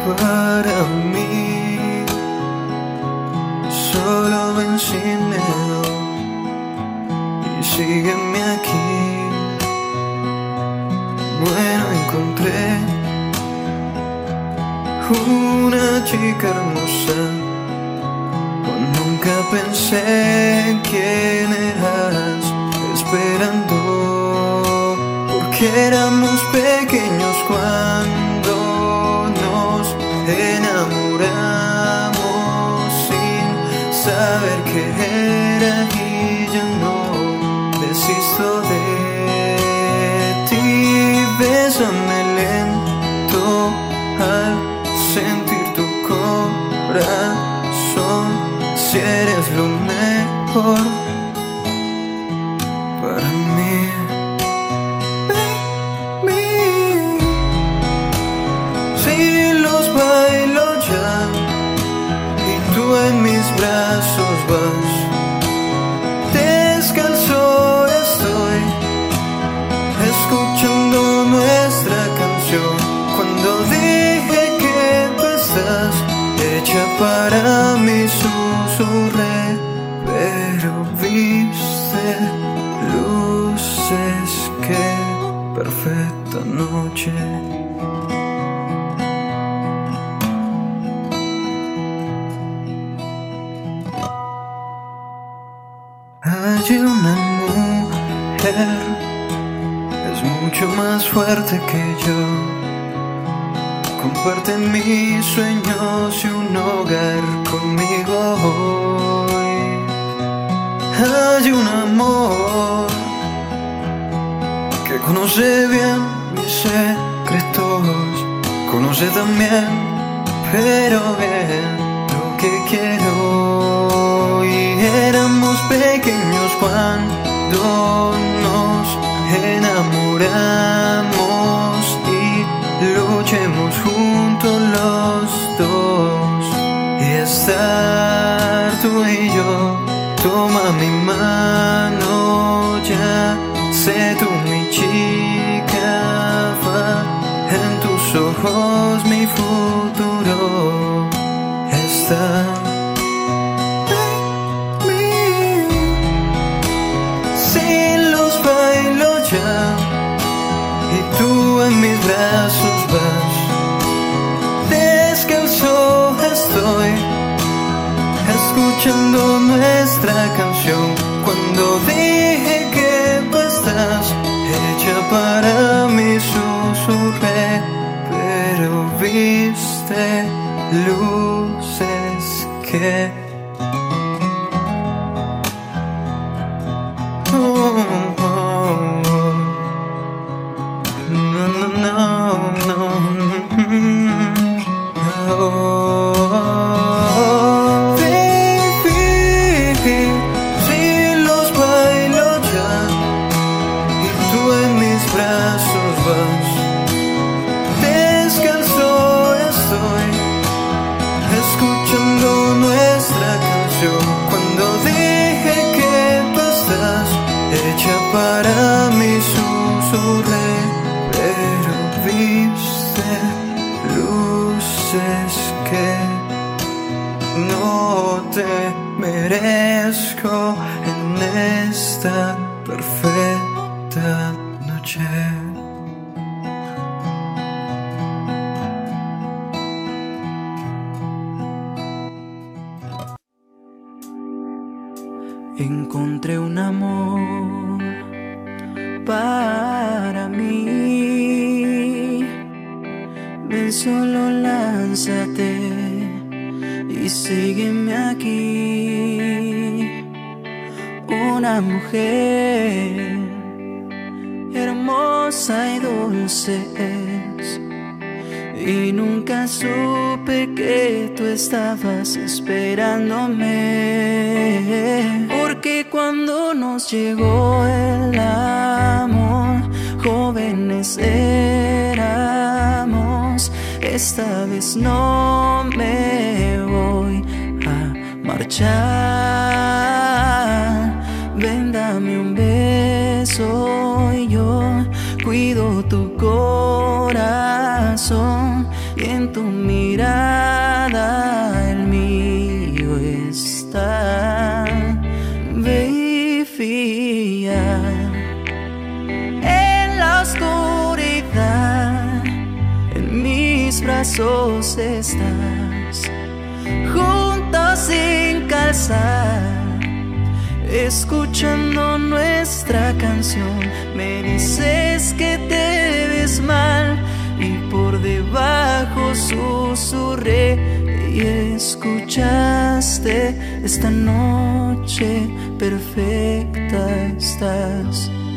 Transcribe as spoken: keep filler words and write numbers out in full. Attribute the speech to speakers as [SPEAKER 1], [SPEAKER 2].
[SPEAKER 1] para mí. Solo ven sin miedo y sígueme aquí. Bueno, encontré una chica hermosa, pues nunca pensé en quién eras, esperando, porque éramos pequeños cuando nos enamoramos sin saber qué era, y ya no desisto de ti. Bésame lento al sentir tu corazón, si eres lo mejor para mí. Si los bailo ya y tú en mis brazos vas, descalzo estoy escuchando nuestra canción. Cuando dije que tú estás hecha para mí, susurré, pero viste luces. Qué perfecta noche. Hay una mujer, es mucho más fuerte que yo, comparte mis sueños y un hogar conmigo hoy. Hay un amor que conoce bien mis secretos, conoce también, pero bien, lo que quiero. Y éramos pequeños cuando nos enamoramos, y luchemos juntos los dos y estar tú y yo. Toma mi mano, ya sé tú mi chica, va en tus ojos mi futuro está. Si los bailo ya y tú en mis brazos vas, descalzo estoy escuchando nuestra canción. Cuando dije que tú estás hecha para mí, susurré, pero viste luces. Que oh, oh, oh. No, no, no, no, no. Baby, si los bailo ya y tú en mis brazos vas, descalzo estoy escuchando nuestra canción. Cuando dije que tú estás hecha para mí, susurré, pero viste luces. Que no te merezco en esta perfecta noche.
[SPEAKER 2] Encontré un amor para mí. Ven, solo lánzate y sígueme aquí. Una mujer hermosa y dulce es, y nunca supe que tú estabas esperándome. Porque cuando nos llegó el amor, jóvenes éramos. Esta vez no me voy a marchar. Ven, dame un beso y yo cuido tu corazón. y en tu mirada el mío está. Ve y fía en la oscuridad, en mis brazos estás, juntos sin calzar, escuchando nuestra canción. Me dices que te ves mal y por debajo susurré y escuchaste. Esta noche perfecta estás.